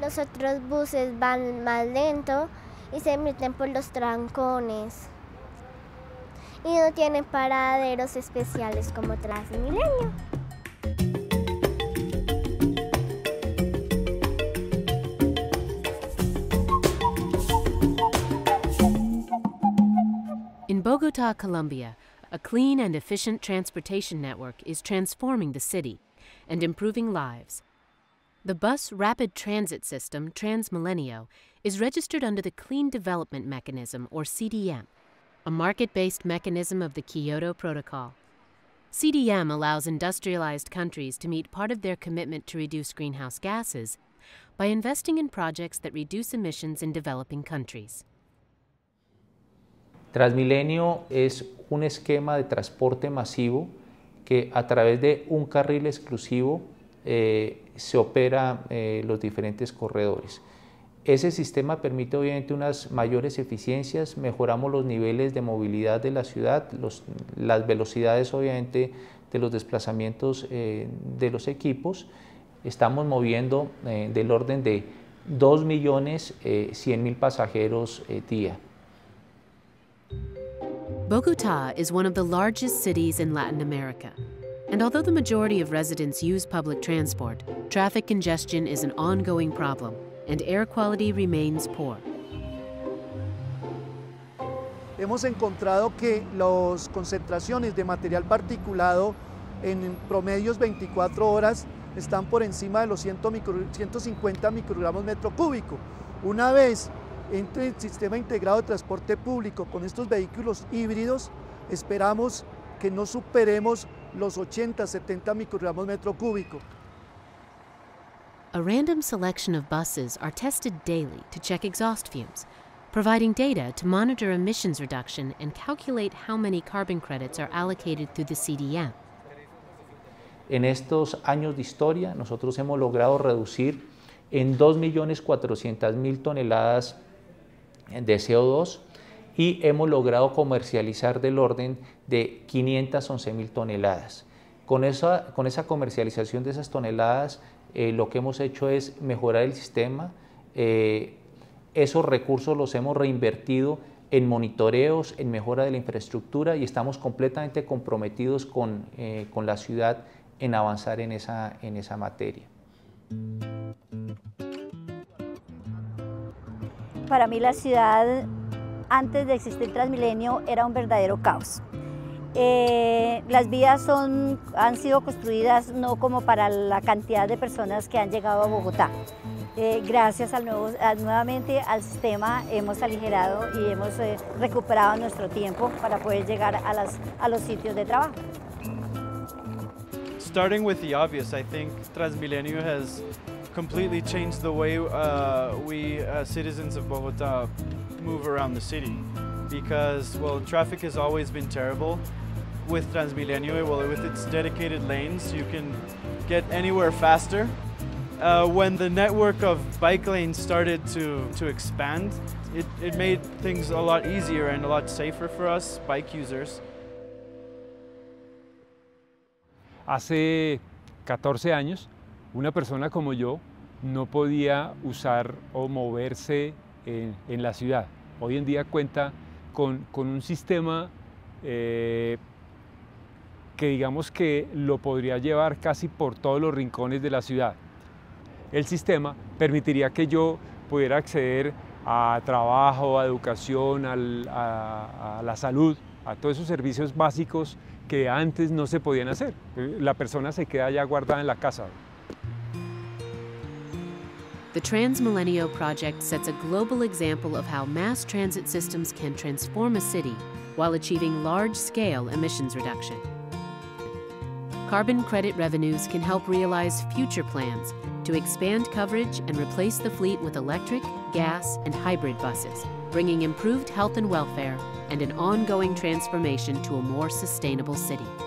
Los otros buses van más lento y se meten por los trancones. Y no tienen paraderos especiales como Transmilenio. In Bogotá, Colombia, a clean and efficient transportation network is transforming the city and improving lives. The bus rapid transit system, Transmilenio, is registered under the Clean Development Mechanism, or CDM, a market-based mechanism of the Kyoto Protocol. CDM allows industrialized countries to meet part of their commitment to reduce greenhouse gases by investing in projects that reduce emissions in developing countries. Transmilenio es un esquema de transporte masivo que a través de un carril exclusivo se opera los diferentes corredores. Ese sistema permite obviamente unas mayores eficiencias, mejoramos los niveles de movilidad de la ciudad, las velocidades obviamente de los desplazamientos de los equipos. Estamos moviendo del orden de 2.100.000 pasajeros día. Bogotá is one of the largest cities in Latin America. And although the majority of residents use public transport, traffic congestion is an ongoing problem, and air quality remains poor. Hemos encontrado que las concentraciones de material particulado en promedios 24 horas están por encima de los 150 microgramos metro cúbico. Una vez entre el sistema integrado de transporte público con estos vehículos híbridos, esperamos que no superemos los 80-70 microgramos metro cúbico. A random selection of buses are tested daily to check exhaust fumes, providing data to monitor emissions reduction and calculate how many carbon credits are allocated through the CDM. En estos años de historia, nosotros hemos logrado reducir en 2.400.000 toneladas de CO2 y hemos logrado comercializar del orden de 511.000 toneladas. Con esa comercialización de esas toneladas, lo que hemos hecho es mejorar el sistema. Esos recursos los hemos reinvertido en monitoreos, en mejora de la infraestructura y estamos completamente comprometidos con la ciudad en avanzar en esa materia. Para mí la ciudad, antes de existir Transmilenio, era un verdadero caos. Las vías han sido construidas no como para la cantidad de personas que han llegado a Bogotá. Gracias nuevamente al sistema hemos aligerado y hemos recuperado nuestro tiempo para poder llegar a los sitios de trabajo. Starting with the obvious, I think Transmilenio has completely changed the way we citizens of Bogotá move around the city, because, well, traffic has always been terrible. With Transmilenio, well, with its dedicated lanes, you can get anywhere faster. When the network of bike lanes started to expand, it made things a lot easier and a lot safer for us bike users. Hace 14 años, una persona como yo no podía usar o moverse en la ciudad. Hoy en día cuenta con un sistema que digamos que lo podría llevar casi por todos los rincones de la ciudad. El sistema permitiría que yo pudiera acceder a trabajo, a educación, a la salud, a todos esos servicios básicos que antes no se podían hacer. La persona se queda ya guardada en la casa. The Transmilenio project sets a global example of how mass transit systems can transform a city while achieving large-scale emissions reduction. Carbon credit revenues can help realize future plans to expand coverage and replace the fleet with electric, gas, and hybrid buses, bringing improved health and welfare and an ongoing transformation to a more sustainable city.